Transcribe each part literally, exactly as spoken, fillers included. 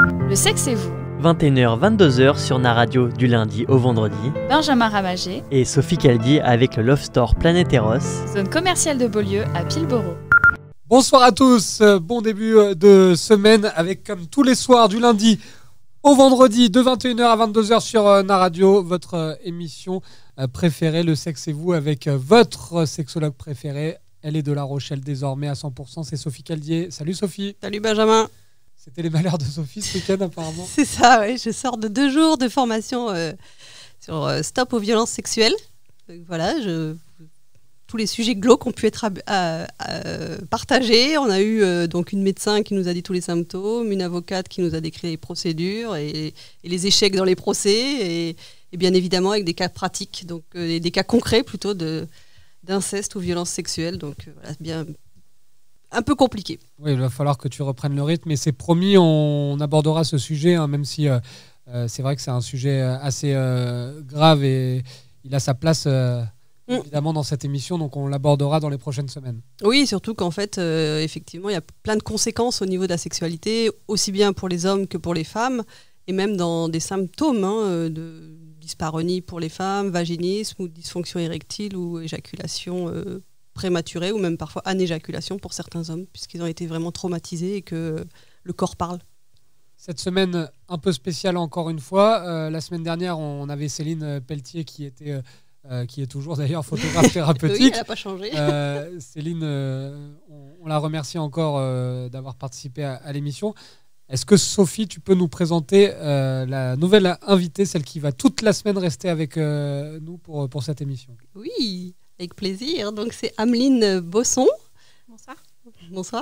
Le sexe et vous, vingt et une heures vingt-deux heures sur Naradio du lundi au vendredi. Benjamin Ramagé Et Sophie Caldi avec le Love Store Planète Eros. Zone commerciale de Beaulieu à Pilboro. Bonsoir à tous, bon début de semaine avec comme tous les soirs du lundi au vendredi de vingt et une heures à vingt-deux heures sur Naradio, votre émission préférée, le sexe et vous, avec votre sexologue préféré. Elle est de La Rochelle désormais à cent pour cent, c'est Sophie Caldier. Salut Sophie. Salut Benjamin. C'était les malheurs de Sophie ce week-end apparemment. C'est ça, oui. Je sors de deux jours de formation euh, sur euh, Stop aux violences sexuelles. Donc, voilà, je... tous les sujets glauques ont pu être ab- à, à, partagés. On a eu euh, donc une médecin qui nous a dit tous les symptômes, une avocate qui nous a décrit les procédures et, et les échecs dans les procès, et, et bien évidemment avec des cas pratiques, donc euh, des cas concrets plutôt de, d'inceste ou violences sexuelles. Donc euh, voilà, c'est bien un peu compliqué. Oui, il va falloir que tu reprennes le rythme, et c'est promis, on abordera ce sujet, hein, même si euh, euh, c'est vrai que c'est un sujet assez euh, grave et il a sa place euh, mmh. évidemment dans cette émission, donc on l'abordera dans les prochaines semaines. Oui, surtout qu'en fait, euh, effectivement, il y a plein de conséquences au niveau de la sexualité, aussi bien pour les hommes que pour les femmes, et même dans des symptômes hein, de dyspareunie pour les femmes, vaginisme ou dysfonction érectile ou éjaculation euh, prématurée, ou même parfois anéjaculation pour certains hommes, puisqu'ils ont été vraiment traumatisés et que le corps parle. Cette semaine un peu spéciale encore une fois. Euh, la semaine dernière, on avait Céline Pelletier qui était, euh, qui est toujours d'ailleurs photographe thérapeutique. Oui, elle n'a pas changé. Euh, Céline, euh, on, on la remercie encore euh, d'avoir participé à, à l'émission. Est-ce que Sophie, tu peux nous présenter euh, la nouvelle invitée, celle qui va toute la semaine rester avec euh, nous pour, pour cette émission? Oui, avec plaisir. Donc c'est Ameline Bosson. Bonsoir. Bonsoir.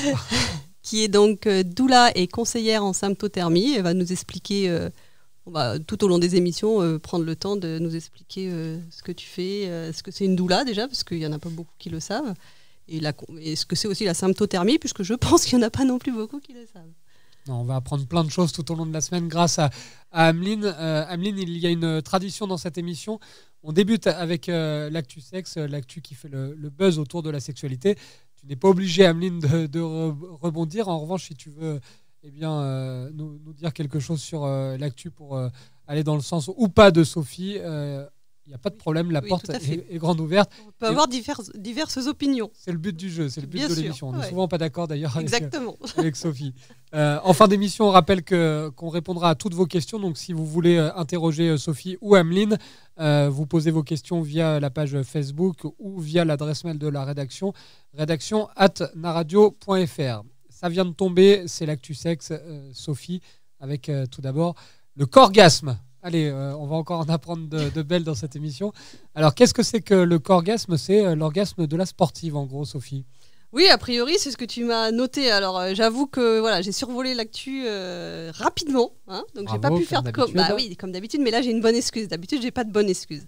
Qui est donc euh, doula et conseillère en symptothermie. Elle va nous expliquer, euh, on va tout au long des émissions, euh, prendre le temps de nous expliquer euh, ce que tu fais, euh, ce que c'est une doula déjà, parce qu'il n'y en a pas beaucoup qui le savent, et, la, et ce que c'est aussi la symptothermie, puisque je pense qu'il n'y en a pas non plus beaucoup qui le savent. Non, on va apprendre plein de choses tout au long de la semaine grâce à, à Ameline. Euh, Ameline, il y a une tradition dans cette émission. On débute avec euh, l'actu sexe, l'actu qui fait le, le buzz autour de la sexualité. Tu n'es pas obligé, Ameline, de, de re- rebondir. En revanche, si tu veux eh bien, euh, nous, nous dire quelque chose sur euh, l'actu pour euh, aller dans le sens ou pas de Sophie, il euh, n'y a pas de problème, la oui, porte est, est grande ouverte. On peut et avoir diverses, diverses opinions. C'est le but du jeu, c'est le but Bien de sûr, l'émission. On n'est ouais. souvent pas d'accord d'ailleurs avec, Exactement. euh, avec Sophie. Euh, en fin d'émission, on rappelle que, qu'on répondra à toutes vos questions. Donc si vous voulez euh, interroger euh, Sophie ou Ameline, euh, vous posez vos questions via la page Facebook ou via l'adresse mail de la rédaction, rédaction arobase naradio point f r. Ça vient de tomber, c'est l'actu sexe, euh, Sophie, avec euh, tout d'abord le corgasme. Allez, euh, on va encore en apprendre de, de belles dans cette émission. Alors, qu'est-ce que c'est que le corgasme? C'est euh, l'orgasme de la sportive, en gros, Sophie. Oui, a priori, c'est ce que tu m'as noté. Alors, euh, j'avoue que voilà, j'ai survolé l'actu euh, rapidement, hein, donc Bravo, j'ai pas pu comme faire comme bah oui, comme d'habitude. Mais là, j'ai une bonne excuse. D'habitude, j'ai pas de bonne excuse.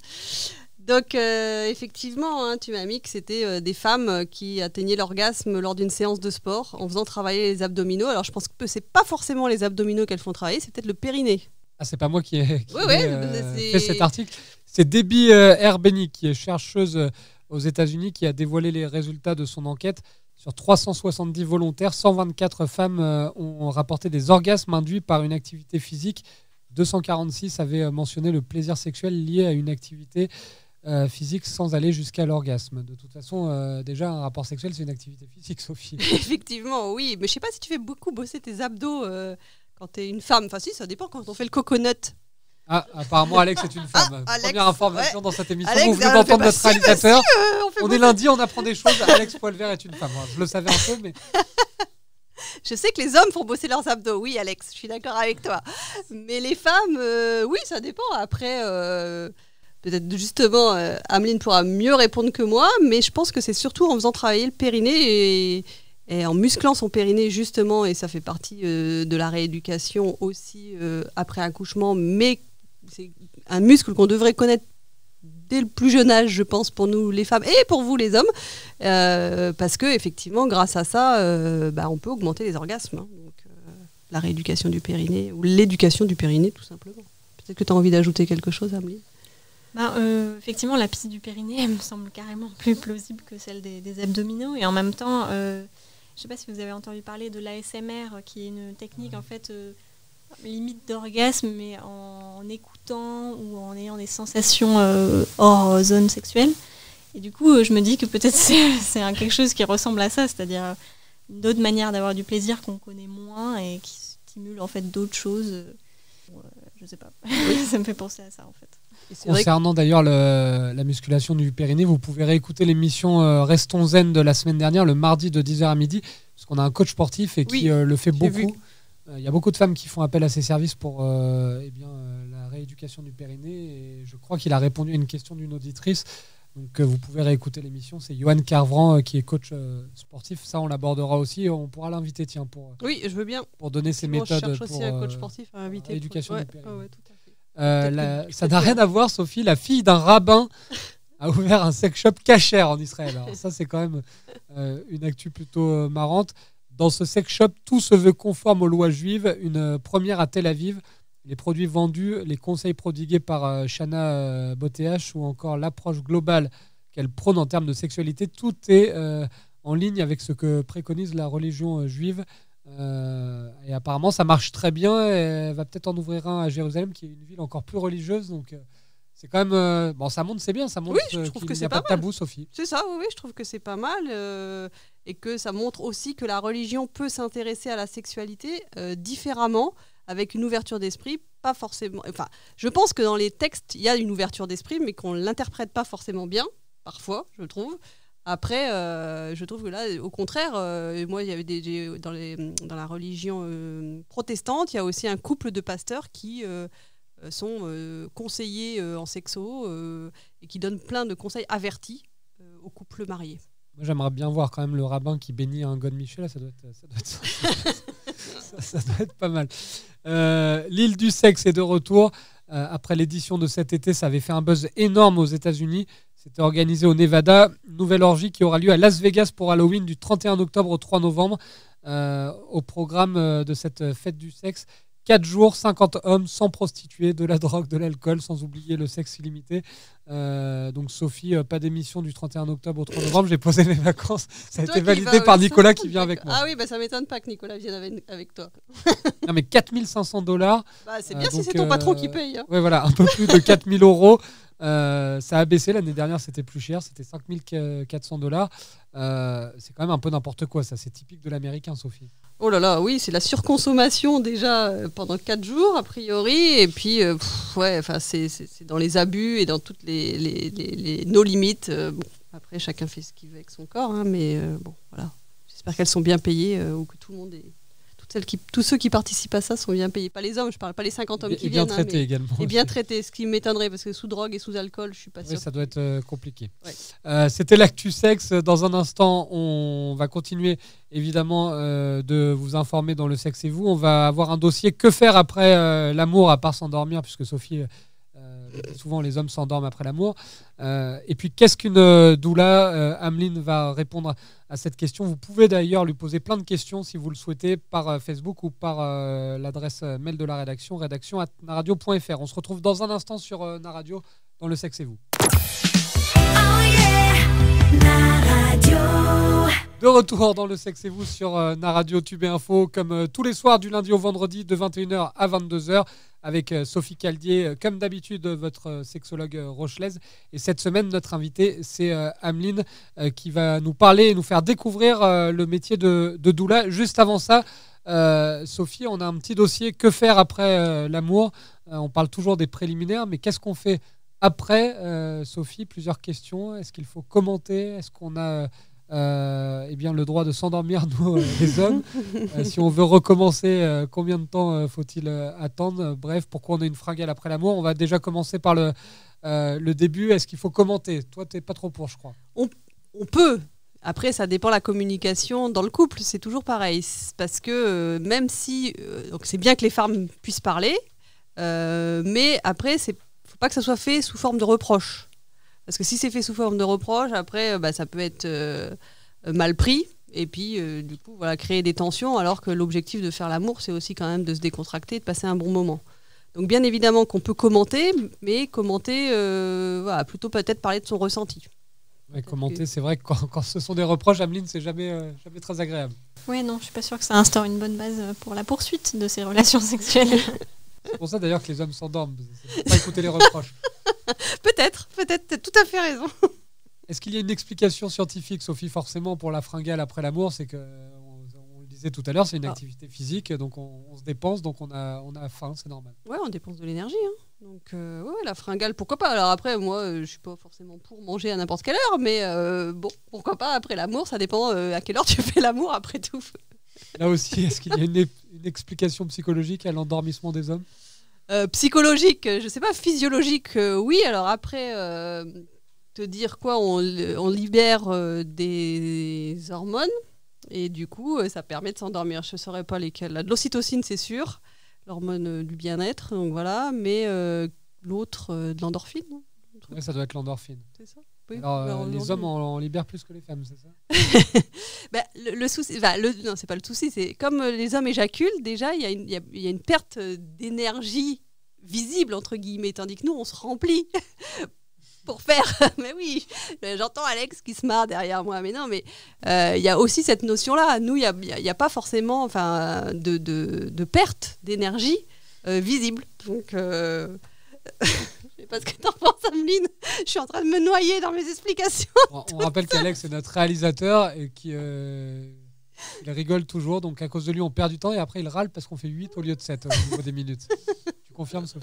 Donc, euh, effectivement, hein, tu m'as mis que c'était euh, des femmes qui atteignaient l'orgasme lors d'une séance de sport en faisant travailler les abdominaux. Alors, je pense que c'est pas forcément les abdominaux qu'elles font travailler, c'est peut-être le périnée. Ah, c'est pas moi qui ai, qui ouais, ai ouais, euh, c'est... fait cet article. C'est Debbie euh, Herbeni, qui est chercheuse euh, aux États-Unis, qui a dévoilé les résultats de son enquête. Sur trois cent soixante-dix volontaires, cent vingt-quatre femmes euh, ont rapporté des orgasmes induits par une activité physique. deux cent quarante-six avaient euh, mentionné le plaisir sexuel lié à une activité euh, physique sans aller jusqu'à l'orgasme. De toute façon, euh, déjà, un rapport sexuel, c'est une activité physique, Sophie. Effectivement, oui. Mais je sais pas si tu fais beaucoup bosser tes abdos... Euh... Quand tu es une femme, enfin si, ça dépend quand on fait le coconut. Ah, apparemment Alex est une femme. Ah, Alex, Première information ouais. dans cette émission. Alex, vous venez d'entendre bah, notre si, réalisateur. bah, si, euh, on, on est est lundi, on apprend des choses. Alex Poilvert est une femme. Je le savais un peu, mais... Je sais que les hommes font bosser leurs abdos. Oui, Alex, je suis d'accord avec toi. Mais les femmes, euh, oui, ça dépend. Après, euh, peut-être justement, euh, Ameline pourra mieux répondre que moi, mais je pense que c'est surtout en faisant travailler le périnée et... Et en musclant son périnée, justement, et ça fait partie euh, de la rééducation aussi euh, après accouchement, mais c'est un muscle qu'on devrait connaître dès le plus jeune âge, je pense, pour nous les femmes et pour vous les hommes, euh, parce que effectivement, grâce à ça, euh, bah, on peut augmenter les orgasmes. Hein, donc, euh, la rééducation du périnée, ou l'éducation du périnée, tout simplement. Peut-être que tu as envie d'ajouter quelque chose, Ameline? Bah, euh, effectivement, la piste du périnée, elle me semble carrément plus plausible que celle des, des abdominaux, et en même temps... Euh, je ne sais pas si vous avez entendu parler de l'A S M R, qui est une technique en fait, euh, limite d'orgasme, mais en, en écoutant ou en ayant des sensations euh, hors zone sexuelle. Et du coup, euh, je me dis que peut-être c'est, c'est un, quelque chose qui ressemble à ça, c'est-à-dire euh, une autre manière d'avoir du plaisir qu'on connaît moins et qui stimule en fait d'autres choses. Euh, je sais pas, ça me fait penser à ça en fait. Concernant d'ailleurs le, la musculation du périnée, vous pouvez réécouter l'émission euh, Restons Zen de la semaine dernière, le mardi de dix heures à midi, parce qu'on a un coach sportif et qui oui, euh, le fait beaucoup. Vu. Il y a beaucoup de femmes qui font appel à ses services pour euh, eh bien, euh, la rééducation du périnée. Et je crois qu'il a répondu à une question d'une auditrice. Donc euh, vous pouvez réécouter l'émission. C'est Johan Carvran euh, qui est coach euh, sportif. Ça, on l'abordera aussi. On pourra l'inviter, tiens, pour, oui, je veux bien. pour donner ses Moi, méthodes. Je cherche pour, aussi un coach euh, sportif à inviter. Rééducation pour... du ouais, périnée. ouais, ouais, tout à fait. Euh, la, ça n'a rien à voir, Sophie. La fille d'un rabbin a ouvert un sex shop kasher en Israël. Alors ça, c'est quand même euh, une actu plutôt euh, marrante. Dans ce sex shop, tout se veut conforme aux lois juives. Une première à Tel Aviv. Les produits vendus, les conseils prodigués par euh, Shana euh, Botéach ou encore l'approche globale qu'elle prône en termes de sexualité, tout est euh, en ligne avec ce que préconise la religion euh, juive. Euh, et apparemment, ça marche très bien. Et elle va peut-être en ouvrir un à Jérusalem, qui est une ville encore plus religieuse. Donc, euh, c'est quand même. Euh, bon, ça montre, c'est bien. Ça montre oui, je euh, trouve qu'il que n'y c'est a pas pas de tabou, Sophie. C'est ça, oui, oui, je trouve que c'est pas mal. Euh, et que ça montre aussi que la religion peut s'intéresser à la sexualité euh, différemment, avec une ouverture d'esprit. Pas forcément. Enfin, je pense que dans les textes, il y a une ouverture d'esprit, mais qu'on ne l'interprète pas forcément bien, parfois, je trouve. Après, euh, je trouve que là, au contraire, euh, moi, il y avait des, dans, les, dans la religion euh, protestante, il y a aussi un couple de pasteurs qui euh, sont euh, conseillers euh, en sexo euh, et qui donnent plein de conseils avertis euh, aux couples mariés. Moi, j'aimerais bien voir quand même le rabbin qui bénit un God Michel. Ça doit être, ça doit être, ça, ça doit être pas mal. Euh, L'île du sexe est de retour. Euh, après l'édition de cet été, ça avait fait un buzz énorme aux États-Unis. C'était organisé au Nevada. Nouvelle orgie qui aura lieu à Las Vegas pour Halloween du trente et un octobre au trois novembre. Euh, au programme euh, de cette fête du sexe, quatre jours, cinquante hommes, sans prostituées, de la drogue, de l'alcool, sans oublier le sexe illimité. Euh, donc Sophie, euh, pas d'émission du trente et un octobre au trois novembre. J'ai posé mes vacances. Ça a été validé par Nicolas qui vient avec moi. Ah oui, bah ça m'étonne pas que Nicolas vienne avec, avec toi. Non mais quatre mille cinq cents dollars. Bah, c'est bien euh, si donc, c'est ton euh, patron qui paye. Hein. Ouais, voilà, un peu plus de quatre mille euros. Euh, ça a baissé l'année dernière, c'était plus cher, c'était cinq mille quatre cents dollars. Euh, c'est quand même un peu n'importe quoi, ça. C'est typique de l'américain, Sophie. Oh là là, oui, c'est la surconsommation déjà euh, pendant quatre jours a priori, et puis euh, pff, ouais, enfin c'est, c'est, c'est dans les abus et dans toutes les, les, les, les nos limites. Euh, bon, après chacun fait ce qu'il veut avec son corps, hein, mais euh, bon voilà. J'espère qu'elles sont bien payées euh, ou que tout le monde est. Celles qui, tous ceux qui participent à ça sont bien payés. Pas les hommes, je parle pas les cinquante hommes et qui bien viennent. traités hein, également. Et bien traités, ce qui m'étonnerait parce que sous drogue et sous alcool, je suis pas Oui, sûre. ça doit être euh, compliqué. Ouais. Euh, c'était l'actu sexe. Dans un instant, on va continuer évidemment euh, de vous informer dans le sexe et vous. On va avoir un dossier que faire après euh, l'amour à part s'endormir, puisque Sophie. Euh, souvent les hommes s'endorment après l'amour. Euh, et puis qu'est-ce qu'une euh, doula euh, Ameline va répondre à cette question. Vous pouvez d'ailleurs lui poser plein de questions si vous le souhaitez par euh, Facebook ou par euh, l'adresse mail de la rédaction, rédaction arobase naradio point f r. On se retrouve dans un instant sur euh, Naradio dans le sexe et vous. Oh yeah, Naradio. De retour dans le sexe et vous sur euh, Naradio Tube et Info, comme euh, tous les soirs du lundi au vendredi de vingt et une heures à vingt-deux heures avec euh, Sophie Caldier, euh, comme d'habitude euh, votre euh, sexologue euh, rochelaise. Et cette semaine, notre invitée, c'est euh, Ameline euh, qui va nous parler et nous faire découvrir euh, le métier de, de doula. Juste avant ça, euh, Sophie, on a un petit dossier que faire après euh, l'amour. Euh, on parle toujours des préliminaires, mais qu'est-ce qu'on fait après, euh, Sophie? Plusieurs questions. Est-ce qu'il faut commenter? Est-ce qu'on a... Euh, eh bien, le droit de s'endormir, nous, euh, les hommes. Euh, si on veut recommencer, euh, combien de temps euh, faut-il euh, attendre? Bref, pourquoi on a une fringale après l'amour? On va déjà commencer par le, euh, le début. Est-ce qu'il faut commenter? Toi, tu n'es pas trop pour, je crois. On, on peut. Après, ça dépend de la communication dans le couple. C'est toujours pareil. C'est parce que euh, même si... Euh, donc c'est bien que les femmes puissent parler, euh, mais après, il ne faut pas que ça soit fait sous forme de reproche. Parce que si c'est fait sous forme de reproche, après, bah, ça peut être euh, mal pris. Et puis, euh, du coup, voilà, créer des tensions, alors que l'objectif de faire l'amour, c'est aussi quand même de se décontracter et de passer un bon moment. Donc, bien évidemment qu'on peut commenter, mais commenter, euh, voilà, plutôt peut-être parler de son ressenti. Ouais, commenter, c'est vrai que quand, quand ce sont des reproches, Ameline, c'est jamais, euh, jamais très agréable. Ouais, non, je suis pas sûre que ça instaure une bonne base pour la poursuite de ces relations sexuelles. C'est pour ça d'ailleurs que les hommes s'endorment. C'est pour pas écouter les reproches. Peut-être, peut-être, t'as tout à fait raison. Est-ce qu'il y a une explication scientifique, Sophie, forcément, pour la fringale après l'amour? C'est que, on, on le disait tout à l'heure, c'est une Ah. activité physique, donc on, on se dépense, donc on a, on a faim, c'est normal. Ouais, on dépense de l'énergie. Hein. Donc, euh, ouais, la fringale, pourquoi pas. Alors après, moi, euh, je suis pas forcément pour manger à n'importe quelle heure, mais euh, bon, pourquoi pas après l'amour, ça dépend euh, à quelle heure tu fais l'amour après tout. Là aussi, est-ce qu'il y a une, une explication psychologique à l'endormissement des hommes? Euh, psychologique, euh, je sais pas, physiologique, euh, oui. Alors après, euh, te dire quoi, on, on libère euh, des hormones et du coup, euh, ça permet de s'endormir. Je ne saurais pas lesquelles. La de l'ocytocine, c'est sûr, l'hormone euh, du bien-être, donc voilà. Mais euh, l'autre, euh, de l'endorphine, non Ouais, ça doit être l'endorphine. C'est ça. Oui, Alors, bah, euh, on- les on- hommes en, en libèrent plus que les femmes, c'est ça? Bah, le, le souci, bah, le, non, c'est pas le souci, c'est comme euh, les hommes éjaculent, déjà, il y, a une- il y a- il y a une perte euh, d'énergie visible, entre guillemets, tandis que nous, on se remplit pour faire. Mais oui, euh, j'entends Alex qui se marre derrière moi, mais non, mais euh, il y a aussi cette notion-là. Nous, il n'y a, il y a- il y a pas forcément enfin, de, de, de perte d'énergie euh, visible. Donc, euh, je sais pas ce que t'en penses, Ameline. Je suis en train de me noyer dans mes explications. On, on rappelle qu'Alex est notre réalisateur et qui euh, il rigole toujours. Donc à cause de lui, on perd du temps et après il râle parce qu'on fait huit au lieu de sept au niveau des minutes. Tu confirmes, Sophie?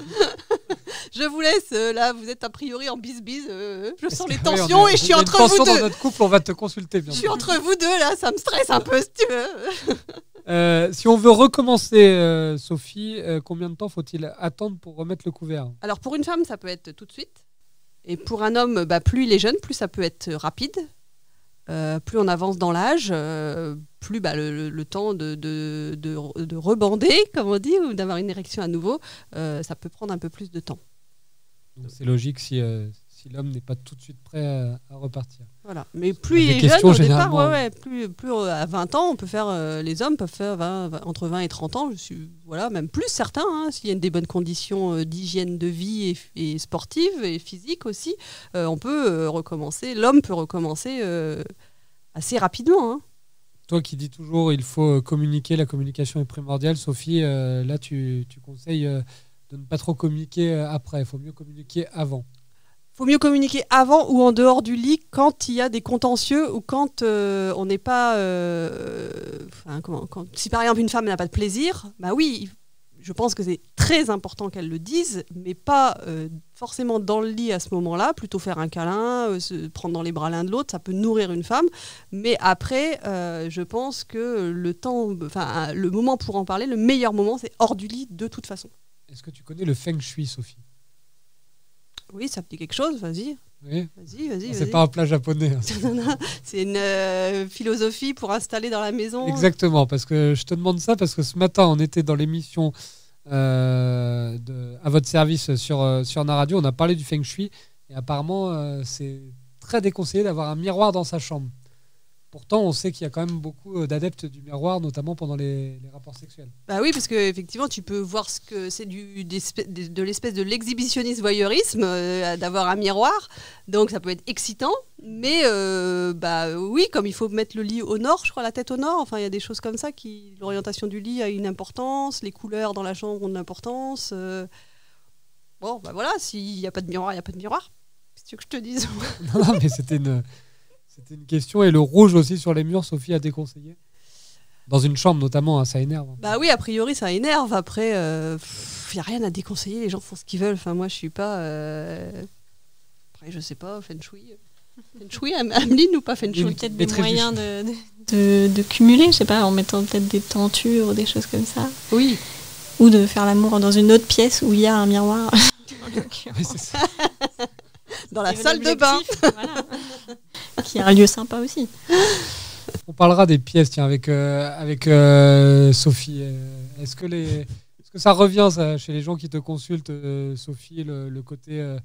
Je vous laisse, euh, là, vous êtes a priori en bis-bis. euh, je Est-ce sens que- les oui, on tensions est- et je il suis y a une entre vous tension dans deux. notre couple, on va te consulter Je bientôt. suis entre vous deux, là, ça me stresse un peu, si tu veux. Euh, si on veut recommencer, euh, Sophie, euh, combien de temps faut-il attendre pour remettre le couvert? Alors, pour une femme, ça peut être tout de suite. Et pour un homme, bah, plus il est jeune, plus ça peut être rapide. Euh, plus on avance dans l'âge, euh, plus bah, le, le- le temps de, de, de, de rebander, comme on dit, ou d'avoir une érection à nouveau, euh, ça peut prendre un peu plus de temps. Donc c'est logique si, euh, si l'homme n'est pas tout de suite prêt à, à repartir. Voilà. Mais plus il Des est jeune, questions, au départ, généralement. ouais, ouais, plus, plus euh, à vingt ans, on peut faire, euh, les hommes peuvent faire vingt, vingt, entre vingt et trente ans, je suis, voilà, même plus certains, hein, s'il y a des bonnes conditions euh, d'hygiène de vie et, et sportive et physique aussi, euh, on peut euh, recommencer, l'homme peut recommencer euh, assez rapidement. Hein. Toi qui dis toujours il faut euh, communiquer, la communication est primordiale, Sophie, euh, là tu, tu conseilles euh, de ne pas trop communiquer euh, après, il faut mieux communiquer avant. Faut mieux communiquer avant ou en dehors du lit quand il y a des contentieux ou quand euh, on n'est pas. euh, enfin, comment, quand, si par exemple une femme n'a pas de plaisir, bah oui, je pense que c'est très important qu'elle le dise, mais pas euh, forcément dans le lit à ce moment-là. Plutôt faire un câlin, euh, se prendre dans les bras l'un de l'autre, ça peut nourrir une femme. Mais après, euh, je pense que le temps, enfin le moment pour en parler, le meilleur moment, c'est hors du lit de toute façon. Est-ce que tu connais le feng shui, Sophie? Oui, ça me dit quelque chose. Vas-y, Oui. vas-y, vas-y. C'est vas-y. pas un plat japonais. hein. C'est une euh, philosophie pour installer dans la maison. Exactement, parce que je te demande ça parce que ce matin, on était dans l'émission euh, de- à votre service sur, euh, sur Na Radio, on a parlé du feng shui et apparemment, euh, c'est très déconseillé d'avoir un miroir dans sa chambre. Pourtant, on sait qu'il y a quand même beaucoup euh, d'adeptes du miroir, notamment pendant les, les rapports sexuels. Bah oui, parce que effectivement, tu peux voir ce que c'est du d'espè- de, de l'espèce de l'exhibitionnisme voyeurisme euh, d'avoir un miroir. Donc ça peut être excitant, mais euh, bah oui, comme il faut mettre le lit au nord, je crois la tête au nord. Enfin, il y a des choses comme ça qui l'orientation du lit a une importance, les couleurs dans la chambre ont de l'importance. euh. Bon, bah voilà, s'il n'y a pas de miroir, il n'y a pas de miroir. Qu'est-ce que tu veux que je te dise? Non, non, mais c'était une, c'était une question. Et le rouge aussi sur les murs, Sophie a déconseillé. Dans une chambre notamment, hein, ça énerve. Bah oui, a priori, ça énerve. Après, il n'y a rien à déconseiller. Les gens font ce qu'ils veulent. Enfin, moi, je suis pas. euh, Après, je sais pas, feng shui. Feng shui, Am- Ameline ou pas feng Il y a shui? peut-être des Maîtrise du moyens de, de, de, de cumuler, je sais pas, en mettant peut-être des tentures ou des choses comme ça. Oui. Ou de faire l'amour dans une autre pièce où il y a un miroir. Oui, c'est ça. Dans la C'est salle de bain. l'objectif, voilà. Qui est un lieu sympa aussi. On parlera des pièces, tiens, avec, euh, avec euh, Sophie. Euh, Est-ce que, les, est-ce que ça revient ça, chez les gens qui te consultent, euh, Sophie, le, le côté, euh,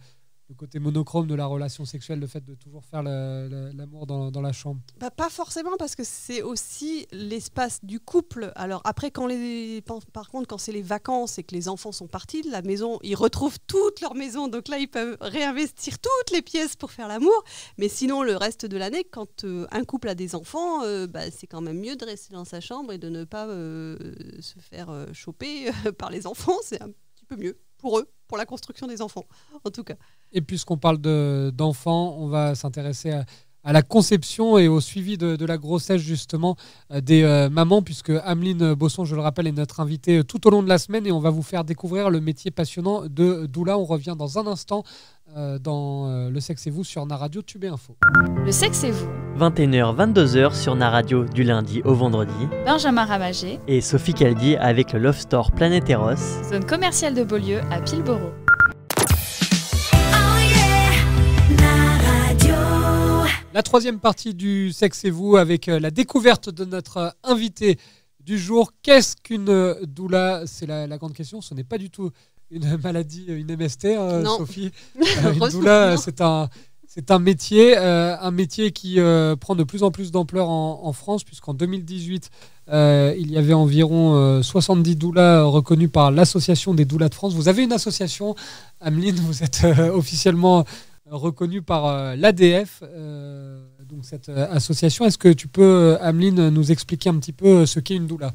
le côté monochrome de la relation sexuelle, le fait de toujours faire le- le- l'amour dans, dans la chambre? Bah, pas forcément, parce que c'est aussi l'espace du couple. Alors après, quand les, par par contre, quand c'est les vacances et que les enfants sont partis de la maison, ils retrouvent toute leur maison. Donc là, ils peuvent réinvestir toutes les pièces pour faire l'amour. Mais sinon, le reste de l'année, quand euh, un couple a des enfants, euh, bah, c'est quand même mieux de rester dans sa chambre et de ne pas euh, se faire euh, choper euh, par les enfants. C'est un petit peu mieux pour eux, pour la construction des enfants, en tout cas. Et puisqu'on parle de- d'enfants, on va s'intéresser à, à la conception et au suivi de, de la grossesse justement euh, des euh, mamans, puisque Ameline Bosson, je le rappelle, est notre invitée euh, tout au long de la semaine et on va vous faire découvrir le métier passionnant de doula. On revient dans un instant euh, dans euh, Le Sexe et vous sur Naradio Tube et Info. Le sexe et vous, vingt et une heures vingt-deux heures sur Naradio du lundi au vendredi. Benjamin Ramagé, Et Sophie Caldi avec le Love Store Planète Eros. zone commerciale de Beaulieu à Pilboro. Oh yeah, la radio. La troisième partie du Sexe et vous avec euh, la découverte de notre euh, invité du jour. Qu'est-ce qu'une euh, doula? C'est la, la grande question. Ce n'est pas du tout une maladie, euh, une M S T, hein, Non. Sophie. Euh, une Heureusement, doula, non. c'est un, c'est un métier, euh, un métier qui euh, prend de plus en plus d'ampleur en, en France, puisqu'en deux mille dix-huit, euh, il y avait environ euh, soixante-dix doulas reconnus par l'Association des doulas de France. Vous avez une association, Ameline, vous êtes euh, officiellement reconnue par euh, l'A D F, euh, donc cette euh, association. Est-ce que tu peux, euh, Ameline, nous expliquer un petit peu euh, ce qu'est une doula?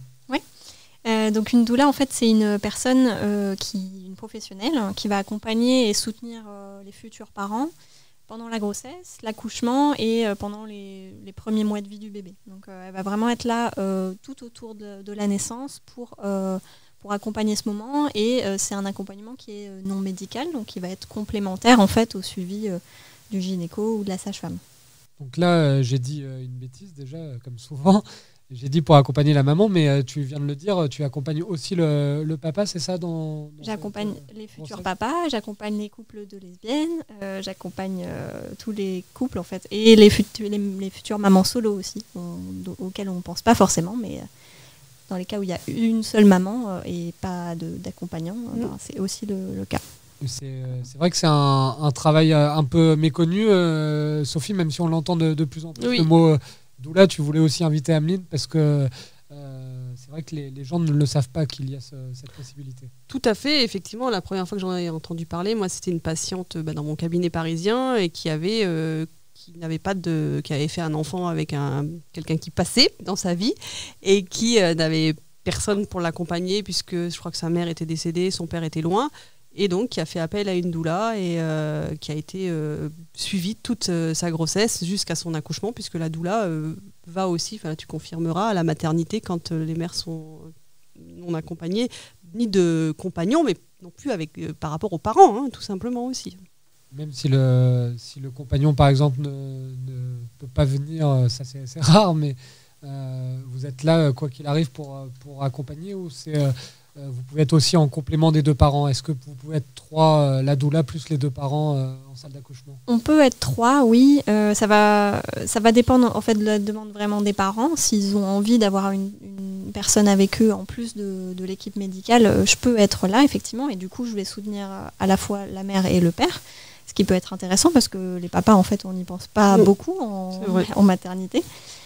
Euh, donc une doula, en fait, c'est une personne euh, qui, une professionnelle, hein, qui va accompagner et soutenir euh, les futurs parents pendant la grossesse, l'accouchement et euh, pendant les, les premiers mois de vie du bébé. Donc euh, elle va vraiment être là euh, tout autour de, de la naissance pour, euh, pour accompagner ce moment. Et euh, c'est un accompagnement qui est euh, non médical, donc qui va être complémentaire en fait au suivi euh, du gynéco ou de la sage-femme. Donc là, euh, j'ai dit euh, une bêtise déjà, euh, comme souvent. J'ai dit pour accompagner la maman, mais euh, tu viens de le dire, tu accompagnes aussi le, le papa, c'est ça dans, dans J'accompagne cette, euh, les futurs grossesse papas, j'accompagne les couples de lesbiennes, euh, j'accompagne euh, tous les couples en fait, et les, futu- les, les futures mamans solo aussi, on- do- auxquelles on ne pense pas forcément, mais euh, dans les cas où il y a une seule maman euh, et pas de- d'accompagnant, euh, ben, c'est aussi le, le cas. C'est, euh, c'est vrai que c'est un, un travail euh, un peu méconnu, euh, Sophie, même si on l'entend de, de plus en plus. Oui. Le mot euh, doula, tu voulais aussi inviter Ameline parce que euh, c'est vrai que les, les gens ne le savent pas qu'il y a ce- cette possibilité. Tout à fait, effectivement, la première fois que j'en ai entendu parler, moi, c'était une patiente bah, dans mon cabinet parisien et qui avait, euh, qui n'avait pas de, qui avait fait un enfant avec un quelqu'un qui passait dans sa vie et qui euh, n'avait personne pour l'accompagner puisque je crois que sa mère était décédée, son père était loin. Et donc, qui a fait appel à une doula et euh, qui a été euh, suivie toute euh, sa grossesse jusqu'à son accouchement, puisque la doula euh, va aussi, enfin tu confirmeras, à la maternité quand euh, les mères sont non accompagnées, ni de compagnons, mais non plus avec, euh, par rapport aux parents, hein, tout simplement aussi. Même si le, si le compagnon, par exemple, ne, ne peut pas venir, euh, ça c'est, c'est rare, mais euh, vous êtes là, euh, quoi qu'il arrive, pour, euh, pour accompagner ou c'est, euh, euh, vous pouvez être aussi en complément des deux parents. Est-ce que vous pouvez être trois, euh, la doula plus les deux parents euh, en salle d'accouchement? On peut être trois, oui. Euh, ça va, ça va dépendre en fait de la demande vraiment des parents. S'ils ont envie d'avoir une, une personne avec eux en plus de, de l'équipe médicale, euh, je peux être là effectivement. Et du coup, je vais soutenir euh, à la fois la mère et le père, ce qui peut être intéressant parce que les papas, en fait, on n'y pense pas Oui, beaucoup en, c'est vrai. en maternité.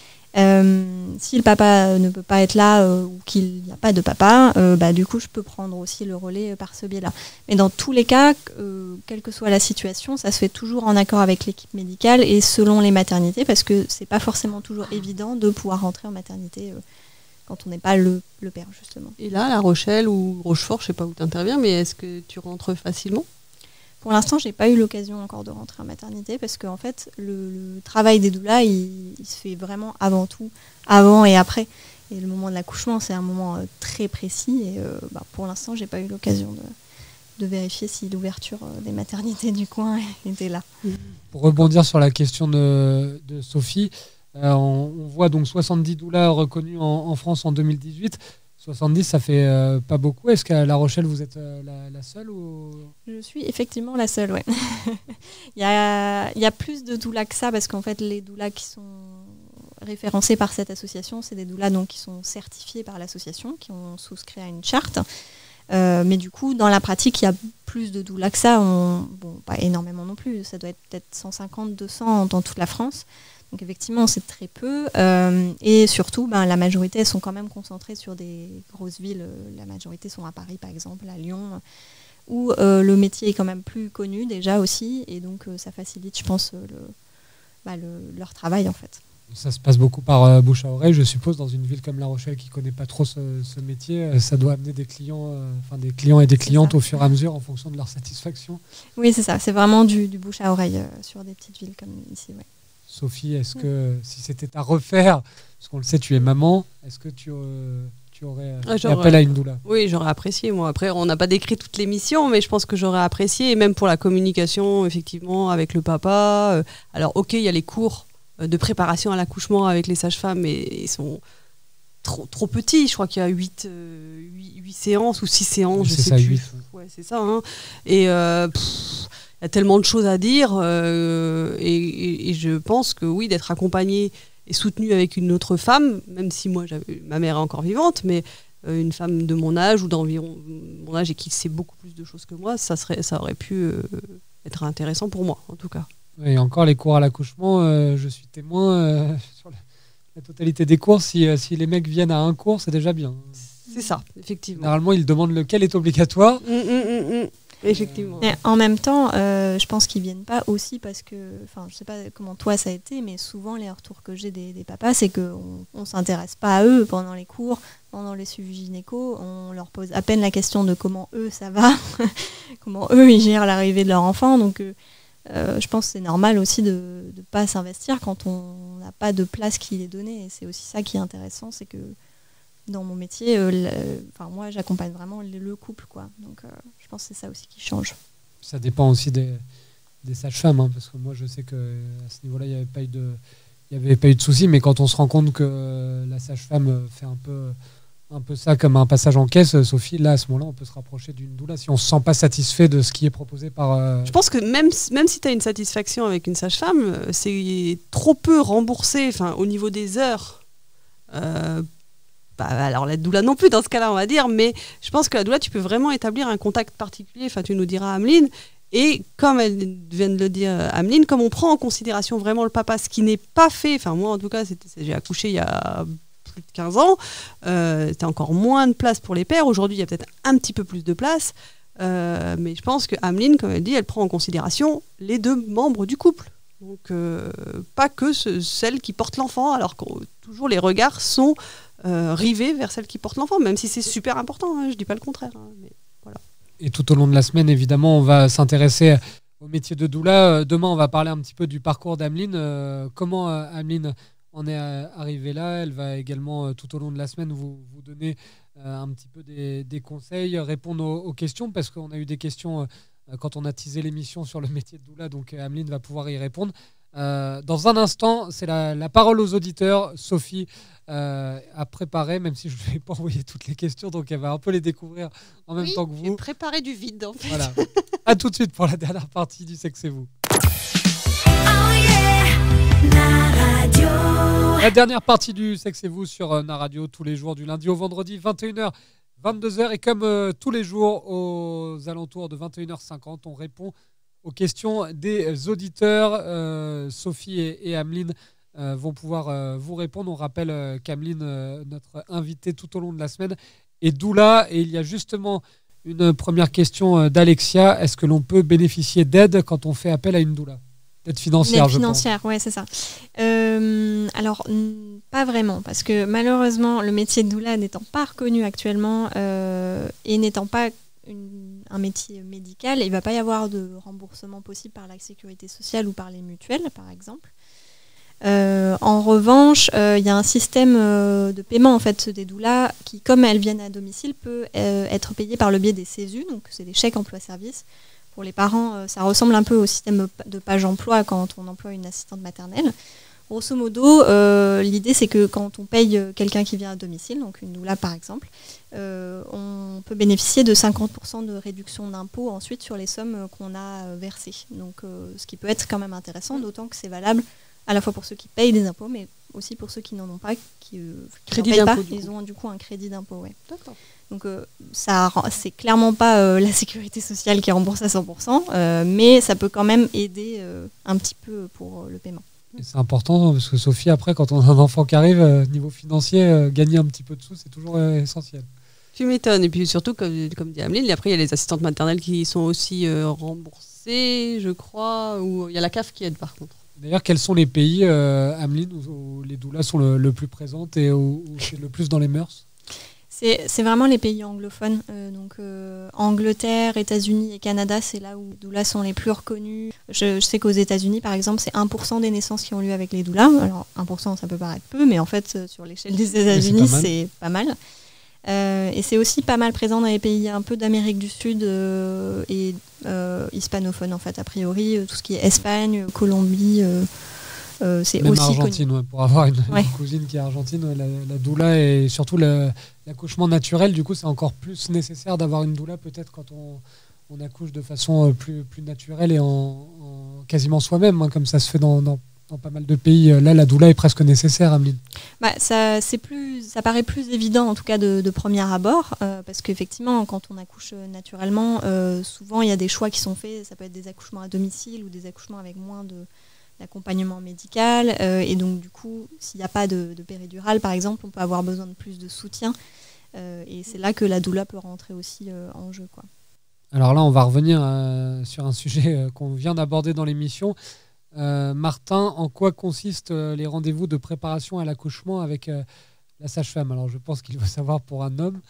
Euh, si le papa ne peut pas être là euh, ou qu'il n'y a pas de papa, euh, bah, du coup, je peux prendre aussi le relais euh, par ce biais-là. Mais dans tous les cas, euh, quelle que soit la situation, ça se fait toujours en accord avec l'équipe médicale et selon les maternités, parce que c'est pas forcément toujours évident de pouvoir rentrer en maternité euh, quand on n'est pas le, le père, justement. Et là, La Rochelle ou Rochefort, je ne sais pas où tu interviens, mais est-ce que tu rentres facilement? Pour l'instant, j'ai pas eu l'occasion encore de rentrer en maternité parce qu'en fait, le, le travail des doulas, il, il se fait vraiment avant tout, avant et après. Et le moment de l'accouchement, c'est un moment euh, très précis. Et euh, bah, pour l'instant, j'ai pas eu l'occasion de, de vérifier si l'ouverture euh, des maternités du coin était là. Pour rebondir sur la question de, de Sophie, euh, on, on voit donc soixante-dix doulas reconnus en, en France en deux mille dix-huit. soixante-dix, ça fait euh, pas beaucoup. Est-ce qu'à La Rochelle, vous êtes euh, la, la seule ou... Je suis effectivement la seule, ouais. il, y a, il y a plus de doulas que ça parce qu'en fait, les doulas qui sont référencés par cette association, c'est des doulas donc, qui sont certifiés par l'association, qui ont souscrit à une charte. Euh, mais du coup, dans la pratique, il y a plus de doulas que ça. On, bon, pas énormément non plus. Ça doit être peut-être cent cinquante, deux cents dans toute la France. Donc effectivement, c'est très peu. Euh, et surtout, ben, la majorité, elles sont quand même concentrées sur des grosses villes. La majorité sont à Paris, par exemple, à Lyon, où euh, le métier est quand même plus connu déjà aussi. Et donc, euh, ça facilite, je pense, le, bah, le, leur travail, en fait. Ça se passe beaucoup par euh, bouche à oreille, je suppose, dans une ville comme La Rochelle qui ne connaît pas trop ce, ce métier. Euh, ça doit amener des clients, euh, enfin des clients et des clientes au fur et à mesure en fonction de leur satisfaction. Oui, c'est ça. C'est vraiment du, du bouche à oreille euh, sur des petites villes comme ici. Ouais. Sophie, est-ce que euh, si c'était à refaire, parce qu'on le sait, tu es maman, est-ce que tu, euh, tu aurais Ah, fait appel à une doula? Oui, j'aurais apprécié. Moi, après, on n'a pas décrit toute l'émission, mais je pense que j'aurais apprécié, et même pour la communication, effectivement, avec le papa. Euh, alors, ok, il y a les cours de préparation à l'accouchement avec les sages-femmes, mais ils sont trop, trop petits. Je crois qu'il y a huit séances ou six séances, Oui, je c'est sais ça, plus. huit. Ouais, c'est ça. Hein. Et euh, pff, il y a tellement de choses à dire, euh, et, et, et je pense que oui, d'être accompagnée et soutenue avec une autre femme, même si moi, j'avais, ma mère est encore vivante, mais euh, une femme de mon âge ou d'environ mon âge et qui sait beaucoup plus de choses que moi, ça, serait, ça aurait pu euh, être intéressant pour moi, en tout cas. Et encore les cours à l'accouchement, euh, je suis témoin euh, sur la, la totalité des cours. Si, euh, si les mecs viennent à un cours, c'est déjà bien. C'est ça, effectivement. Généralement, ils demandent lequel est obligatoire. Mmh, mmh, mmh. Effectivement. Mais en même temps, euh, je pense qu'ils viennent pas aussi parce que, enfin, je sais pas comment toi ça a été, mais souvent les retours que j'ai des, des papas, c'est qu'on on s'intéresse pas à eux pendant les cours, pendant les suivis gynéco, on leur pose à peine la question de comment eux ça va, comment eux ils gèrent l'arrivée de leur enfant, donc. Euh, Euh, je pense que c'est normal aussi de ne pas s'investir quand on n'a pas de place qui est donnée. Et c'est aussi ça qui est intéressant, c'est que dans mon métier, euh, le, enfin, moi j'accompagne vraiment le, le couple, quoi. Donc euh, je pense que c'est ça aussi qui change. Ça dépend aussi des, des sages-femmes, hein, parce que moi je sais qu'à ce niveau-là, il n'y avait pas eu de, il y avait pas eu de souci, mais quand on se rend compte que euh, la sage-femme fait un peu... un peu ça comme un passage en caisse, Sophie, là à ce moment-là on peut se rapprocher d'une doula si on ne se sent pas satisfait de ce qui est proposé par... Euh... Je pense que même, même si tu as une satisfaction avec une sage-femme, c'est trop peu remboursé, enfin, au niveau des heures. Euh, bah, alors la doula non plus dans ce cas-là on va dire, mais je pense que la doula tu peux vraiment établir un contact particulier, enfin tu nous diras Ameline, et comme elle vient de le dire Ameline, comme on prend en considération vraiment le papa, ce qui n'est pas fait, enfin moi en tout cas c'était, j'ai accouché il y a... plus de quinze ans, euh, c'était encore moins de place pour les pères. Aujourd'hui, il y a peut-être un petit peu plus de place. Euh, mais je pense que Ameline, comme elle dit, elle prend en considération les deux membres du couple. Donc, euh, pas que ce, celle qui porte l'enfant, alors que toujours les regards sont euh, rivés vers celle qui porte l'enfant, même si c'est super important, hein, je ne dis pas le contraire. Hein, mais voilà. Et tout au long de la semaine, évidemment, on va s'intéresser au métier de doula. Demain, on va parler un petit peu du parcours d'Ameline. Euh, comment euh, Ameline on est arrivé là, elle va également euh, tout au long de la semaine vous, vous donner euh, un petit peu des, des conseils, répondre aux, aux questions, parce qu'on a eu des questions euh, quand on a teasé l'émission sur le métier de doula, donc euh, Ameline va pouvoir y répondre. Euh, dans un instant, c'est la, la parole aux auditeurs. Sophie euh, a préparé, même si je ne vais pas envoyer toutes les questions, donc elle va un peu les découvrir en même oui, temps que vous. Préparer du vide en fait. Voilà. À tout de suite pour la dernière partie du Sexe et vous. Oh yeah, la radio. La dernière partie du Sexe et vous sur euh, Na Radio, tous les jours du lundi au vendredi, vingt et une heures, vingt-deux heures. Et comme euh, tous les jours aux alentours de vingt et une heures cinquante, on répond aux questions des auditeurs. Euh, Sophie et, et Ameline euh, vont pouvoir euh, vous répondre. On rappelle euh, qu'Ameline, euh, notre invitée tout au long de la semaine, est doula. Et il y a justement une première question euh, d'Alexia. Est-ce que l'on peut bénéficier d'aide quand on fait appel à une doula ? D'aide financière, L'aide je financière, ouais, c'est ça. Euh, alors, n- pas vraiment, parce que malheureusement, le métier de doula n'étant pas reconnu actuellement euh, et n'étant pas une, un métier médical, il ne va pas y avoir de remboursement possible par la sécurité sociale ou par les mutuelles, par exemple. Euh, en revanche, il euh, y a un système euh, de paiement en fait des doulas qui, comme elles viennent à domicile, peut euh, être payé par le biais des C E S U, donc c'est des chèques emploi-service. Pour les parents, euh, ça ressemble un peu au système de page emploi quand on emploie une assistante maternelle. Grosso modo, euh, l'idée c'est que quand on paye quelqu'un qui vient à domicile, donc une doula par exemple, euh, on peut bénéficier de cinquante pour cent de réduction d'impôt ensuite sur les sommes qu'on a euh, versées. Donc, euh, ce qui peut être quand même intéressant, d'autant que c'est valable à la fois pour ceux qui payent des impôts, mais aussi pour ceux qui n'en ont pas, qui, euh, qui Crédit n'en payent d'impôt, pas, du ils coup. ont du coup un crédit d'impôt. Ouais. D'accord. Donc euh, ça, rend- c'est clairement pas euh, la sécurité sociale qui rembourse à cent pour cent, euh, mais ça peut quand même aider euh, un petit peu pour euh, le paiement. Et c'est important parce que Sophie, après, quand on a un enfant qui arrive, euh, niveau financier, euh, gagner un petit peu de sous, c'est toujours euh, essentiel. Tu m'étonnes. Et puis surtout, comme, comme dit Ameline, après, il y a les assistantes maternelles qui sont aussi euh, remboursées, je crois, ou il y a la C A F qui aide par contre. D'ailleurs, quels sont les pays, euh, Ameline, où, où les doulas sont le, le plus présentes et où, où c'est le plus dans les mœurs? C'est, c'est vraiment les pays anglophones. euh, donc euh, Angleterre, États-Unis et Canada, c'est là où les doulas sont les plus reconnus. Je, je sais qu'aux États-Unis, par exemple, c'est un pour cent des naissances qui ont lieu avec les doulas. Alors un pour cent, ça peut paraître peu, mais en fait, euh, sur l'échelle des États-Unis, pas mal. c'est pas mal. Euh, et c'est aussi pas mal présent dans les pays un peu d'Amérique du Sud euh, et euh, hispanophones, en fait, a priori. euh, Tout ce qui est Espagne, Colombie, euh, euh, c'est Même aussi connu. Argentine, ouais, pour avoir une, une Ouais. cousine qui est argentine, ouais, la, la doula et surtout le- l'accouchement naturel, du coup, c'est encore plus nécessaire d'avoir une doula peut-être quand on, on accouche de façon euh, plus, plus naturelle et en, en quasiment soi-même, hein, comme ça se fait dans, dans, dans pas mal de pays. Euh, Là, la doula est presque nécessaire, Ameline. Bah, ça, c'est plus, ça paraît plus évident en tout cas de, de premier abord, euh, parce qu'effectivement, quand on accouche euh, naturellement, euh, souvent il y a des choix qui sont faits. Ça peut être des accouchements à domicile ou des accouchements avec moins de, d'accompagnement médical. euh, et donc, du coup, s'il n'y a pas de, de péridurale, par exemple, on peut avoir besoin de plus de soutien. euh, et c'est là que la doula peut rentrer aussi euh, en jeu, quoi. Alors là, on va revenir euh, sur un sujet euh, qu'on vient d'aborder dans l'émission. Euh, Martin, en quoi consistent euh, les rendez-vous de préparation à l'accouchement avec euh, la sage-femme? Alors, je pense qu'il faut savoir pour un homme.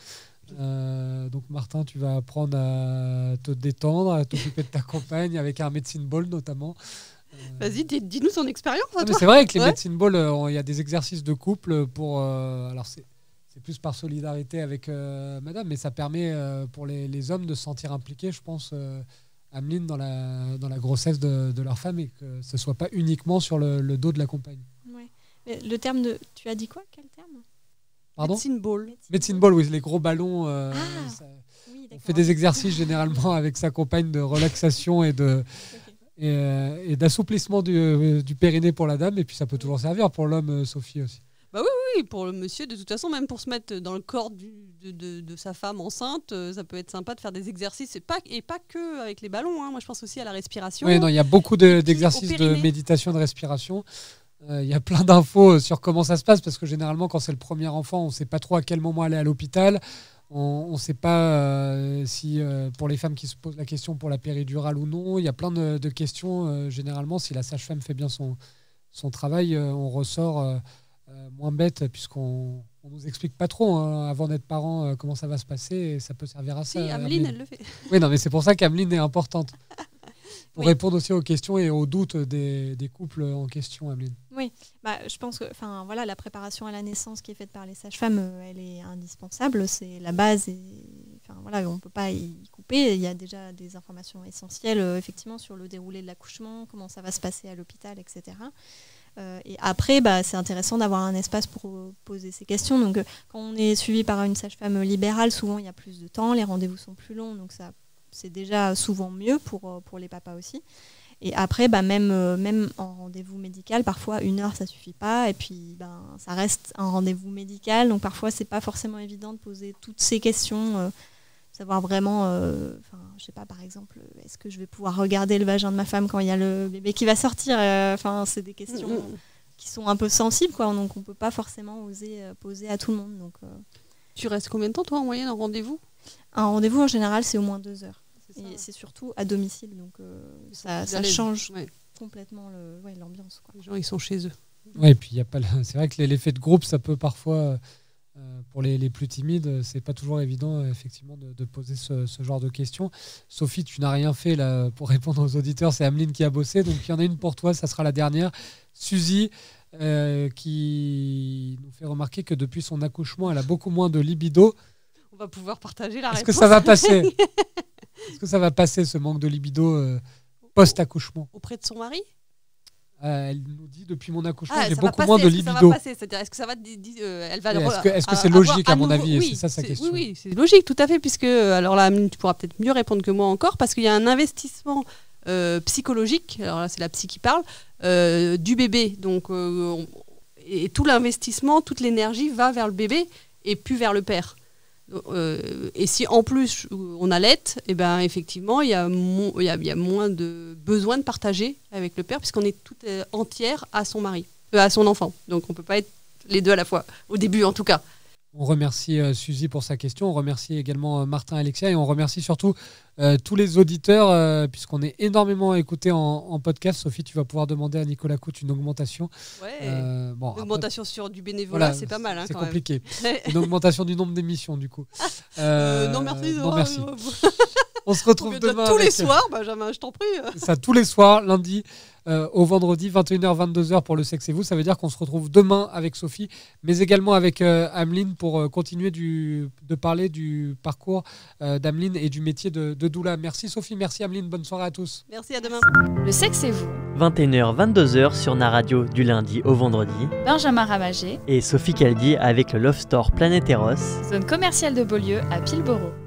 Euh, donc, Martin, tu vas apprendre à te détendre, à t'occuper de ta compagne avec un medicine ball notamment. Euh, Vas-y, dis- dis-nous son expérience à non, mais toi. c'est vrai que les Ouais. medicine ball, euh, il y a des exercices de couple pour. euh, alors, c'est. C'est plus par solidarité avec euh, madame, mais ça permet euh, pour les, les hommes de se sentir impliqués, je pense, euh, Ameline, dans la, dans la grossesse de, de leur femme et que ce ne soit pas uniquement sur le, le dos de la compagne. Ouais. Mais le terme de... Tu as dit quoi? Quel terme? Pardon? Medicine ball. Medicine ball, oui, les gros ballons. euh, Ah, ça- Oui, on d'accord. fait des exercices généralement avec sa compagne de relaxation et de Ok. et, euh, et d'assouplissement du, euh, du périnée pour la dame, et puis ça peut toujours servir pour l'homme, euh, Sophie aussi. Oui, pour le monsieur, de toute façon, même pour se mettre dans le corps du- de, de- de sa femme enceinte, euh, ça peut être sympa de faire des exercices, et pas, et pas que avec les ballons. hein. Moi, je pense aussi à la respiration. Oui, non, il y a beaucoup de- puis d'exercices au de périnée. méditation, de respiration. Euh, Il y a plein d'infos sur comment ça se passe, parce que généralement, quand c'est le premier enfant, on ne sait pas trop à quel moment aller à l'hôpital. On ne sait pas euh, si, euh, pour les femmes qui se posent la question pour la péridurale ou non, il y a plein de, de questions. Euh, généralement, si la sage-femme fait bien son, son travail, euh, on ressort euh, euh, moins bête, puisqu'on on nous explique pas trop hein, avant d'être parent euh, comment ça va se passer, et ça peut servir à Si, ça. Ameline, elle le fait. Oui, non, mais c'est pour ça qu'Ameline est importante. Pour Oui. répondre aussi aux questions et aux doutes des, des couples en question, Ameline. Bah, je pense que enfin, voilà, la préparation à la naissance qui est faite par les sages-femmes, euh, elle est indispensable. C'est la base. Et, enfin, voilà, on ne peut pas y couper. Il y a déjà des informations essentielles euh, effectivement, sur le déroulé de l'accouchement, comment ça va se passer à l'hôpital, et cetera. Euh, et après, bah, c'est intéressant d'avoir un espace pour euh, poser ces questions. Donc, euh, quand on est suivi par une sage-femme libérale, souvent il y a plus de temps, les rendez-vous sont plus longs, donc ça, c'est déjà souvent mieux pour, euh, pour les papas aussi. Et après, bah, même, euh, même en rendez-vous médical, parfois une heure ça suffit pas, et puis ben, ça reste un rendez-vous médical, donc parfois c'est pas forcément évident de poser toutes ces questions, euh, savoir vraiment, euh, enfin, je sais pas, par exemple, est-ce que je vais pouvoir regarder le vagin de ma femme quand il y a le bébé qui va sortir, euh, enfin, c'est des questions Mm, mm. qui sont un peu sensibles, quoi, donc on peut pas forcément oser euh, poser à tout le monde. Donc, euh, Tu restes combien de temps, toi, en moyenne, en rendez-vous? un rendez-vous en général c'est au moins deux heures. C'est ça, Et ouais. c'est surtout à domicile, donc euh, Ils sont ça, plus ça à l'aise. change Ouais. complètement le, ouais, l'ambiance, quoi. Les gens, ils sont chez eux. Ouais, et puis il y a pas. le- C'est vrai que l'effet de groupe, ça peut parfois, euh, pour les, les plus timides, c'est pas toujours évident euh, effectivement de, de poser ce, ce genre de questions. Sophie, tu n'as rien fait là pour répondre aux auditeurs. C'est Ameline qui a bossé, donc il y en a une pour toi. Ça sera la dernière. Suzy, euh, qui nous fait remarquer que depuis son accouchement, elle a beaucoup moins de libido. On va pouvoir partager la Est-ce que réponse ça va passer Est-ce que ça va passer ce manque de libido euh, post-accouchement? auprès de son mari. Euh, Elle nous dit depuis mon accouchement, Ah, j'ai ça va beaucoup passer, moins de est-ce que ça va libido. passer C'est-à-dire, est-ce que ça va di- di- euh, elle va Et est-ce re- que- est-ce que a- c'est avoir logique, un à mon nouveau- avis, et oui, c'est ça sa question. Oui, oui, c'est logique, tout à fait, puisque alors là, Ameline, tu pourras peut-être mieux répondre que moi encore, parce qu'il y a un investissement euh, psychologique. Alors là, c'est la psy qui parle euh, du bébé. Donc, euh, on- et, et tout l'investissement, toute l'énergie va vers le bébé et plus vers le père. Euh, et si en plus on allait, eh ben, effectivement, il y, mo- y, a, y a moins de besoin de partager avec le père, puisqu'on est toute euh, entière à son mari, euh, à son enfant. Donc on ne peut pas être les deux à la fois, au début en tout cas. On remercie euh, Suzy pour sa question, on remercie également euh, Martin et Alexia, et on remercie surtout euh, tous les auditeurs, euh, puisqu'on est énormément écoutés en, en podcast. Sophie, tu vas pouvoir demander à Nicolas Coute une augmentation. Ouais. Euh, bon, Une augmentation après, sur du bénévolat, voilà, c'est pas mal. Hein, c'est quand compliqué. même. Une augmentation du nombre d'émissions, du coup. Euh, Euh, non, merci. Non, merci. Euh, On se retrouve de demain. tous les avec- soirs, Benjamin, je t'en prie. Ça, tous les soirs, lundi euh, au vendredi, vingt et une heures, vingt-deux heures pour le Sexe et vous. Ça veut dire qu'on se retrouve demain avec Sophie, mais également avec euh, Ameline pour euh, continuer du, de parler du parcours euh, d'Ameline et du métier de, de doula. Merci Sophie, merci Ameline, bonne soirée à tous. Merci, à demain. Le sexe et vous, vingt et une heures, vingt-deux heures sur Naradio du lundi au vendredi. Benjamin Ramagé, Et Sophie Caldi avec le Love Store Planet Eros. zone commerciale de Beaulieu à Pilboro.